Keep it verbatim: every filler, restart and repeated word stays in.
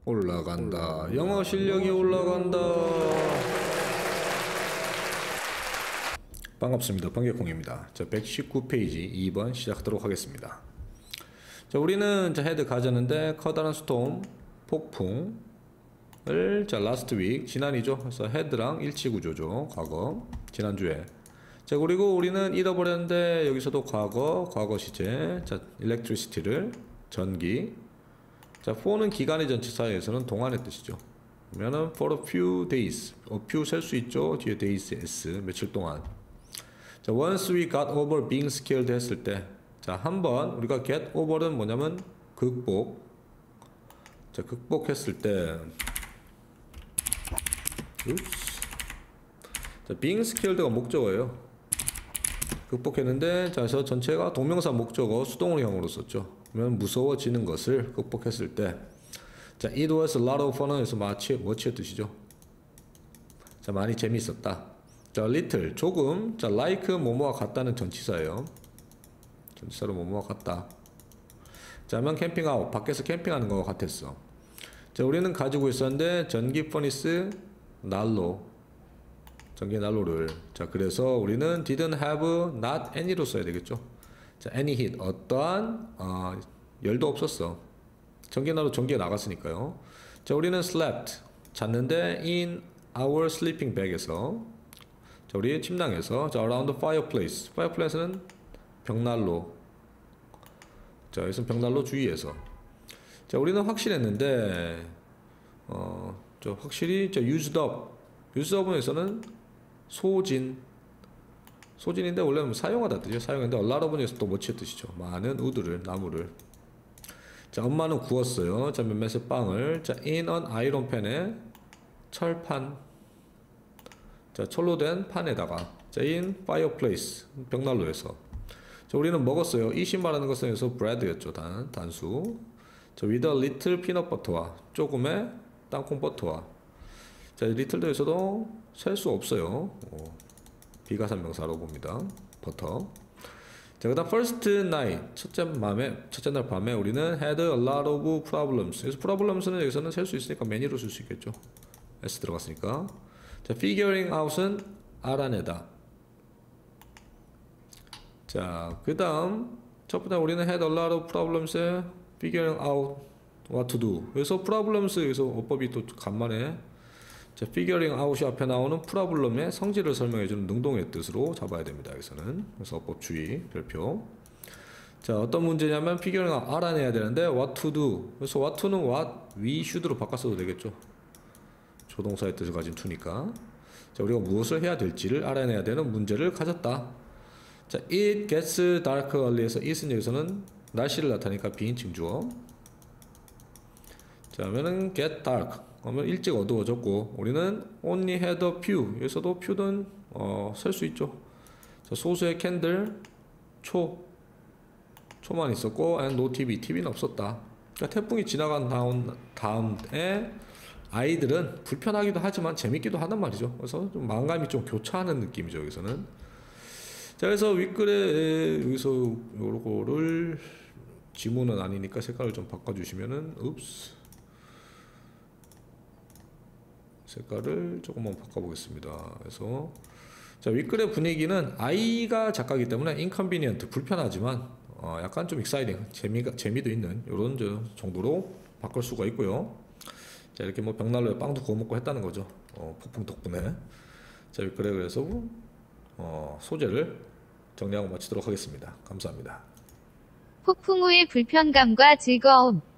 올라간다. 영어 실력이 올라간다. 반갑습니다. 번개콩입니다. 자, 백십구 페이지 이 번 시작하도록 하겠습니다. 자, 우리는 자, 헤드 가졌는데 커다란 스톰, 폭풍을 자, 라스트 윅, 지난이죠. 그래서 헤드랑 일치 구조죠. 과거, 지난주에. 자, 그리고 우리는 잃어버렸는데 여기서도 과거, 과거 시제, 자, electricity를 전기. 자, for는 기간의 전치사에서는 동안의 뜻이죠. 그러면은 for a few days, a few 셀 수 있죠. 뒤에 days s 며칠 동안. 자, once we got over being scared 했을 때, 자, 한번 우리가 get over는 뭐냐면 극복. 자, 극복했을 때, Oops. 자, being scared가 목적어예요. 극복했는데, 자, 저 전체가 동명사 목적어 수동형으로 썼죠. 그러면 무서워지는 것을 극복했을 때, 자, it was a lot of fun은 마치 뭐치의 뜻이죠. 자, 많이 재미있었다. 자, little 조금, 자, like 뭐뭐와 같다는 전치사예요. 전치사로 뭐뭐와 같다. 자, 하면 캠핑아웃 밖에서 캠핑하는 거와 같았어. 자, 우리는 가지고 있었는데 전기 퍼니스 난로, 전기 난로를. 자, 그래서 우리는 didn't have not any로 써야 되겠죠. 자, any heat 어떠한 어, 열도 없었어. 전기 난로 전기가 나갔으니까요. 자, 우리는 slept 잤는데 in our sleeping bag에서, 자, 우리의 침낭에서. 자, around the fireplace. fireplace는 벽난로. 자, 여기서 벽난로 주위에서. 자, 우리는 확실했는데, 어, 저 확실히 저 used up. used up에서는 소진. 소진인데 원래는 사용하다 뜻이죠. 사용했는데 a lot of에서 또 뭐치의 뜻이죠. 많은 우드를, 나무를. 자, 엄마는 구웠어요. 자, 몇몇의 빵을. 자, in an iron pan에 철판. 자, 철로 된 판에다가. 자, in fireplace 벽난로에서. 자, 우리는 먹었어요. eat이 말하는 것은 여기서 bread였죠. 단, 단수. 자, with a little peanut butter와 조금의 땅콩 버터와. 자, little도에서도 셀 수 없어요. 어, 비가산명사로 봅니다. 버터. 자, 그 다음 first night 첫째 밤에 첫째 날 밤에 우리는 had a lot of problems. 그래서 problems는 여기서는 셀 수 있으니까 many로 쓸 수 있겠죠. s 들어갔으니까. 자, figuring out은 알아내다. 자, 그 다음 첫 번째 우리는 had a lot of problems에 figuring out what to do. 그래서 problems 여기서 어법이 또 간만에, 자, figuring out이 앞에 나오는 problem의 성질을 설명해주는 능동의 뜻으로 잡아야 됩니다. 여기서는. 그래서 어법 주의 별표. 자, 어떤 문제냐면 figuring out 알아내야 되는데 what to do. 그래서 what to는 what we should로 바꿨어도 되겠죠. 조동사의 뜻을 가진 to니까. 자, 우리가 무엇을 해야 될지를 알아내야 되는 문제를 가졌다. 자, it gets dark early에서 it은 여기서는 날씨를 나타내니까 비인칭 주어. 자, 하면은 get dark 그러면 일찍 어두워졌고, 우리는 only had a few. 여기서도 few는 어, 셀 수 있죠. 자, 소수의 캔들 초 초만 있었고 and no 티비 티비는 없었다. 그러니까 태풍이 지나간 다음, 다음에 아이들은 불편하기도 하지만 재밌기도 하단 말이죠. 그래서 좀 마음감이 좀 교차하는 느낌이죠. 여기서는. 자, 그래서 윗글에 여기서 요거를 지문은 아니니까 색깔을 좀 바꿔주시면은, 읍스, 색깔을 조금만 바꿔보겠습니다. 그래서 자, 윗글의 분위기는 아이가 작가이기 때문에 inconvenient 불편하지만 어, 약간 좀 exciting 재미가 재미도 있는 이런 정도로 바꿀 수가 있고요. 자, 이렇게 뭐 벽난로에 빵도 구워 먹고 했다는 거죠. 어, 폭풍 덕분에. 자, 윗글에 그래서 어, 소재를 정리하고 마치도록 하겠습니다. 감사합니다. 폭풍 후의 불편감과 즐거움.